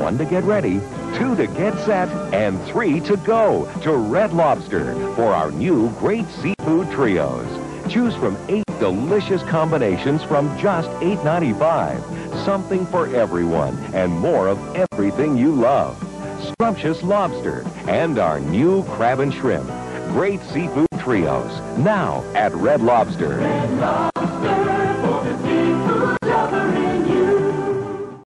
1 to get ready, 2 to get set, and 3 to go to Red Lobster for our new great seafood trios. Choose from 8 delicious combinations from just $8.95. Something for everyone and more of everything you love. Scrumptious lobster and our new crab and shrimp. Great seafood trios now at Red Lobster.